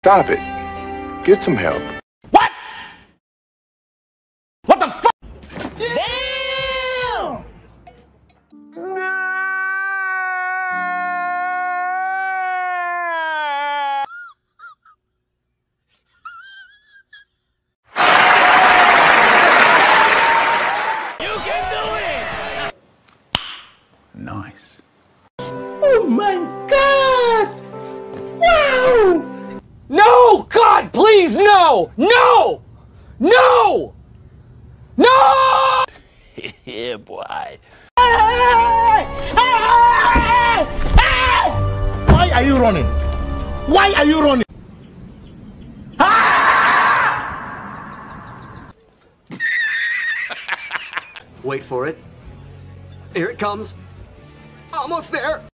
Stop it. Get some help. What? What the fuck? Damn! You can do it! Nice. Oh my God! Wow! No! God, please, no! No! No! No! Yeah, boy. Why are you running? Why are you running? Wait for it. Here it comes. Almost there.